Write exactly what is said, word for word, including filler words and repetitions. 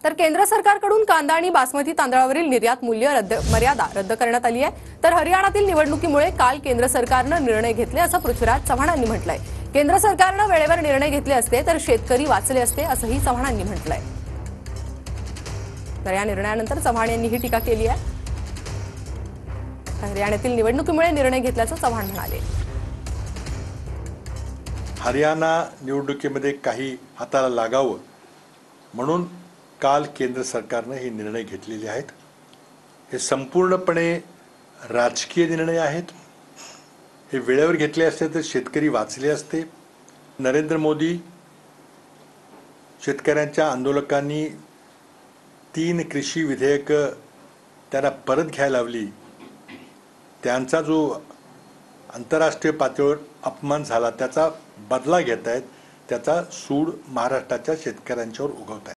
तर केंद्र सरकारकडून कांदा आणि बासमती तांदळावरील निर्यात मूल्य रद्द मर्यादा रद्द करण्यात आली आहे। तर हरियाणातील निवडणुकीमुळे काल केंद्र सरकारनं निर्णय घेतले असं पृथ्वीराज चव्हाणांनी म्हटलंय। केंद्र सरकारनं वेळेवर निर्णय घेतले असते तर शेतकरी वाचले असते असंही चव्हाणांनी म्हटलंय। तर या निर्णयानंतर चव्हाण यांनी ही टीका केली आहे। हरियाणातील निवडणुकीमुळे निर्णय घेतल्याचं चव्हाण म्हणाले। हरियाणा निवडणुकीमध्ये काही हाताला लागावं म्हणून काल केंद्र सरकारने हे निर्णय घेतलेले आहेत। हे संपूर्णपणे राजकीय निर्णय आहेत। हे वेळेवर घेतले असते तर शेतकरी वाचले असते। नरेंद्र मोदी शेतकऱ्यांच्या आंदोलकांनी तीन कृषी विधेयक त्यांना परत घ्यायला लावली। त्यांचा जो आंतरराष्ट्रीय पातळीवर अपमान झाला त्याचा बदला घेत आहेत, त्याचा सूड महाराष्ट्राच्या शेतकऱ्यांच्यावर उगवत आहे।